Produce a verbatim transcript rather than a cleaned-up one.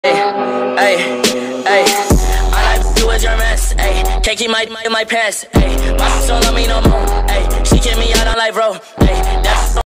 Hey, hey, hey. I like you with your mess. Hey, can't keep my my, my pants. Hey, my sister don't love me no more. Hey, she kicked me out on life, bro. Hey, that's